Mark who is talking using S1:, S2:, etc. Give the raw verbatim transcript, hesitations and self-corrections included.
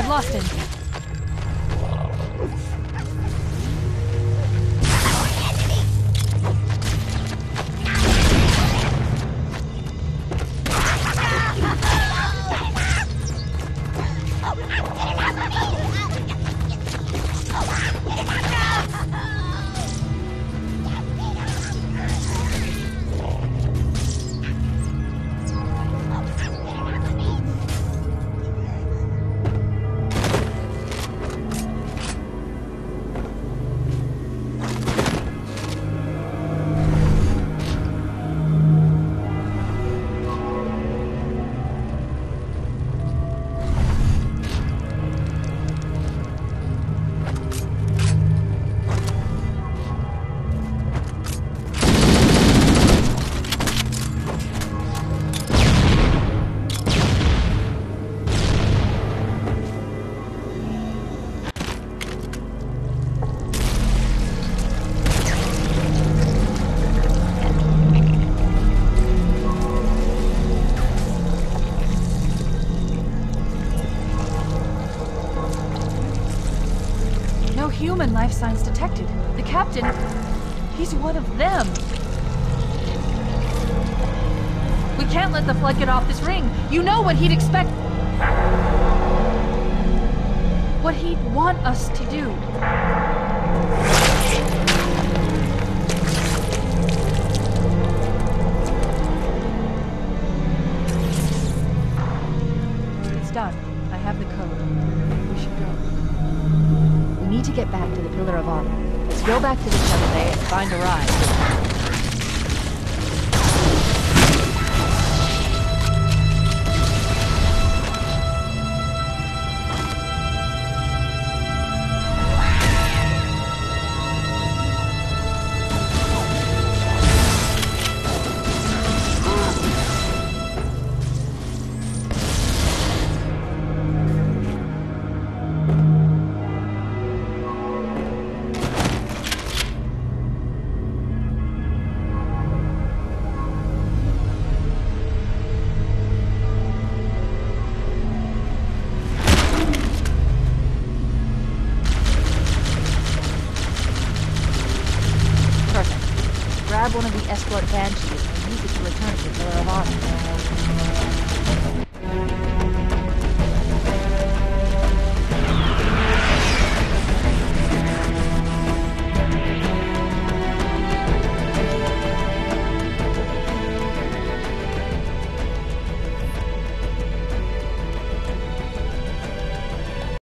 S1: I've lost him. Human life signs detected. The captain, he's one of them. We can't let the flood get off this ring. You know what he'd expect. What he'd want us to do. It's done. I have the code. We should go.
S2: We need to get back to the Pillar of Honor. Let's go back to the shuttle bay and find a ride. Grab one of the escort banshees and use it to return to the Pillar of Honor.